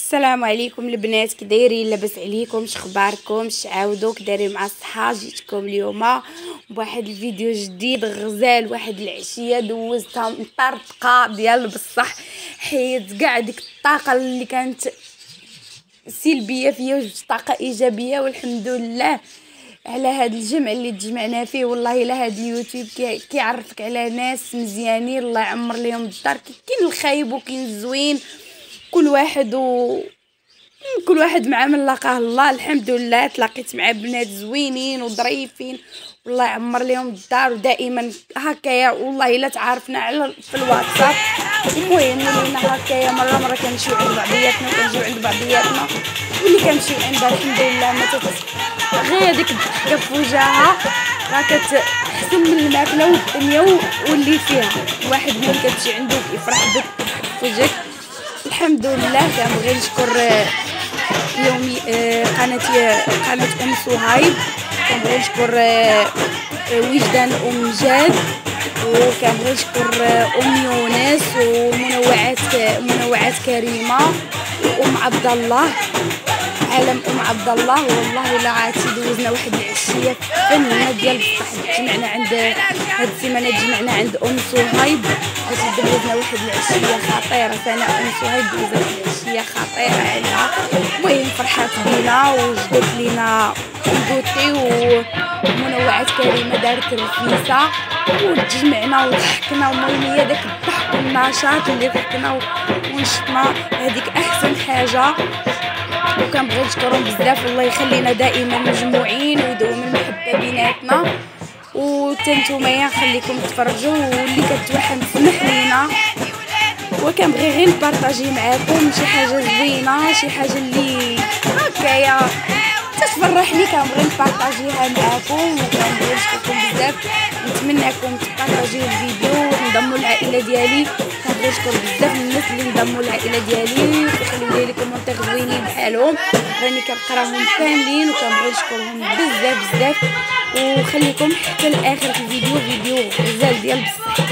السلام عليكم البنات، كي دايرين؟ لاباس عليكم؟ شخباركم؟ شعاودوا كدايرين مع الصحه؟ جيتكم اليوم بواحد الفيديو جديد غزال. واحد العشيه دوزتها مطرطقه ديال بصح، حيت كاع ديك الطاقه اللي كانت سلبيه فيا وجبت طاقه ايجابيه، والحمد لله على هذا الجمع اللي تجمعنا فيه. والله الا هذا اليوتيوب كيعرفك على ناس مزيانين، الله يعمر لهم الدار. كاين الخايب وكاين الزوين، كل واحد مع من لقاه الله. الحمد لله تلاقيت مع بنات زوينين وظريفين، والله يعمر لهم الدار. ودائما هكايا والله الا تعارفنا على في الواتساب. المهم ولينا هكايا مره كنمشيو عند بعضياتنا وكنجيو عند بعضياتنا، واللي كنمشيو عندها الحمد لله ما غير ديك الضحكه في وجهها راه كتحسن من الماكله والدنيا واللي فيها. الواحد ملي كتمشي عنده كيفرح بك في وجهك. الحمد لله. كنبغي نشكر يومي قناة ام صهيب، كنبغي نشكر وجدان ام جاد، وكنبغي نشكر ام يونس ومنوعات كريمه وام عبد الله، عالم ام عبد الله. والله الا عاد دوزنا واحد العشيه فنه ديال بصح. جمعنا عند هاد السيمانه جمعنا عند ام صهيب، دوزنا واحد العشيه خطيره. انا ام صهيب دوزت واحد العشيه خطيره عليها. المهم فرحات بينا وجدت لينا بوتي ومنوعات كريمه دارت الرفيسه وتجمعنا وضحكنا. المهم هي داك الضحك والنشاط اللي ضحكنا ونشطنا، هذيك احسن حاجه. وكنبغي نشكرهم بزاف، الله يخلينا دائما مجموعين ويدوم المحبه بيناتنا. وتنتوما خليكم تفرجوا، واللي كتوحم تسمح لينا. وكنبغي غير نبارطاجي معاكم شي حاجه زوينه، شي حاجه اللي هكايا تفرحني، كنبغي نبارطاجيها معاكم. وكنبغي نشكركم بزاف، نتمنىكم تبارطاجيو الفيديو وتنضموا للعائله ديالي. كنبغي نشكر بزاف الناس اللي انضموا للعائله ديالي وخليو لي كومونتير زوينين بحالهم، راني كنقراهم كاملين وكنبغي نشكرهم بزاف. وخليكم حتى الاخر في الفيديو، فيديو غزال ديال بصح.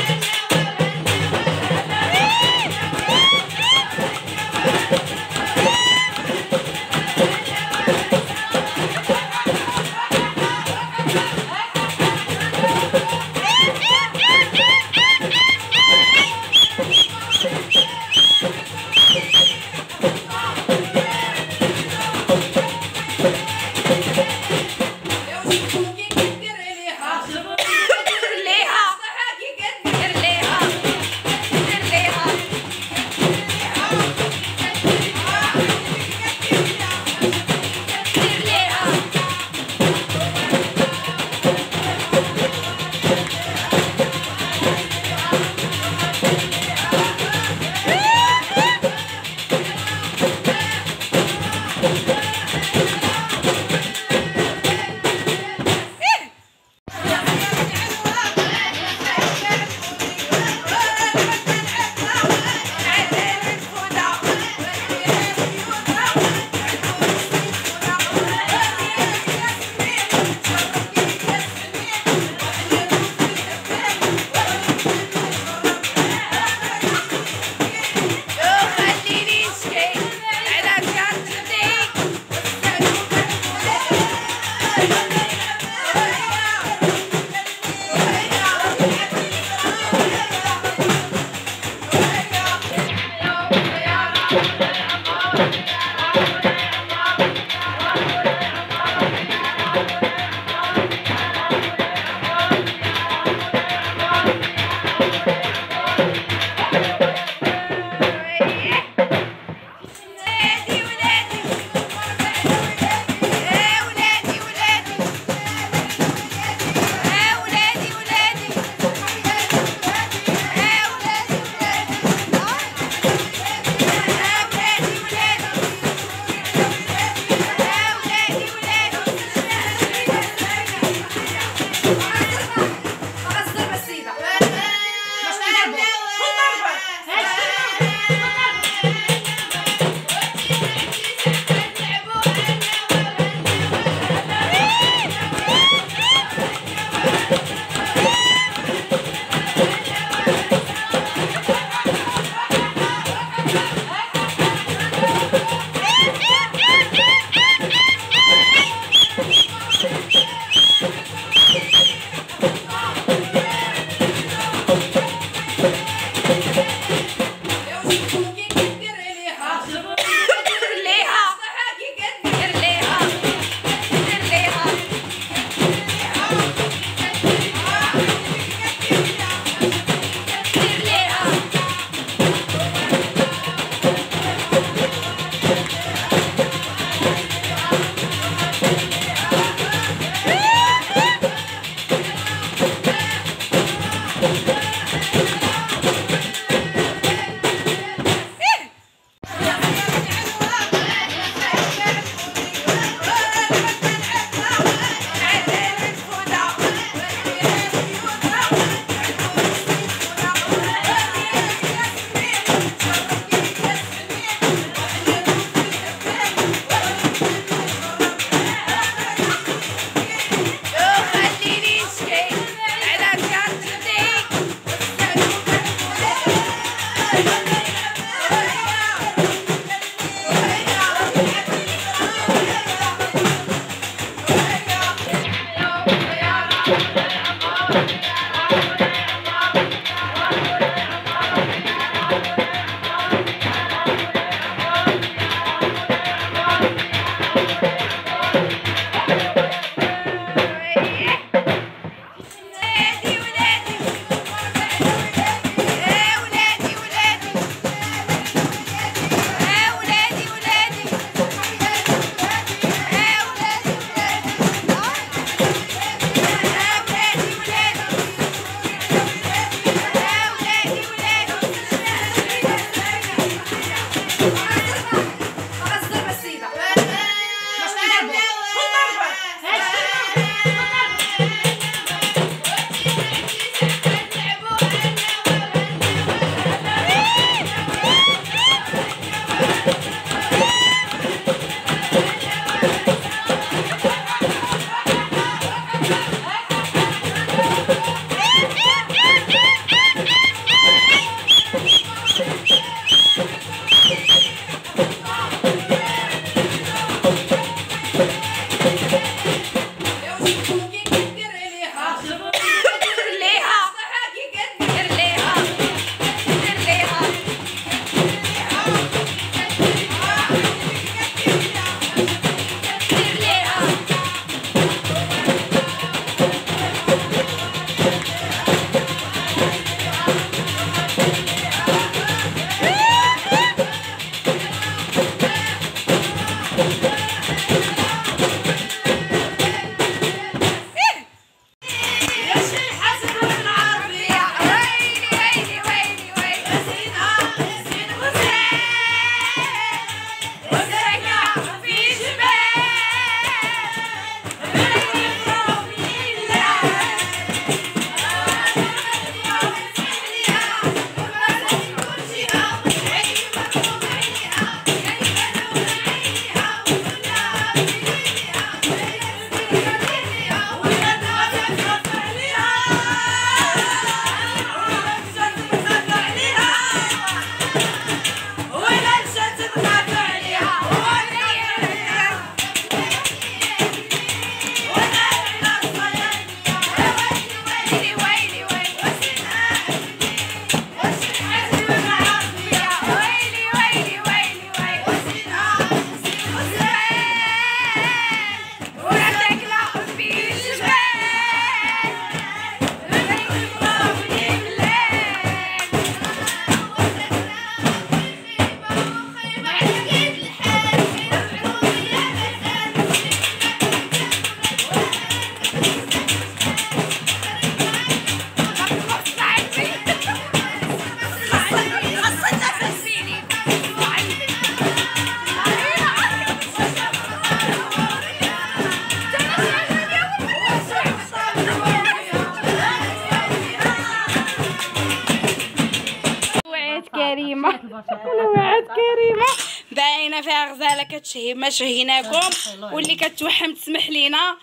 كريمه نوعات كريمه باينه فيها غزاله كتشهي ما شهيناكم واللي كتوحم تسمح لينا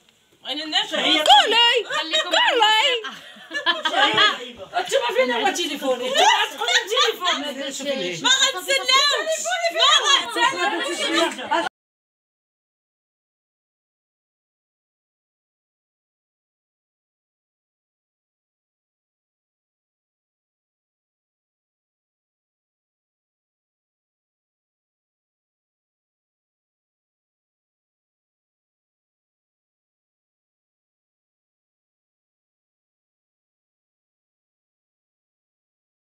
قولي قولي انتما فين هو تليفوني ما غنتسناوش ما غنتسناوش